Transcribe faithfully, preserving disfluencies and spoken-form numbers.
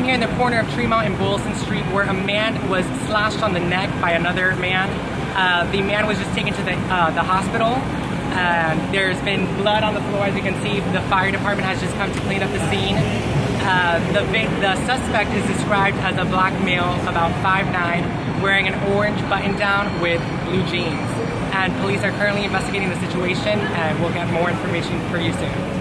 here in the corner of Tremont and Boylston Street where a man was slashed on the neck by another man. Uh, the man was just taken to the, uh, the hospital. Uh, there's been blood on the floor, as you can see. The fire department has just come to clean up the scene. Uh, the, the suspect is described as a black male, about five nine, wearing an orange button-down with blue jeans. And police are currently investigating the situation, and we'll get more information for you soon.